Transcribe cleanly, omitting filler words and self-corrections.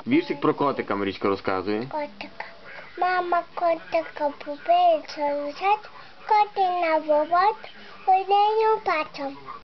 Віршик про Марічка розказує. Котика. Мама котика побила лежать, коти на вовод, одним пачом.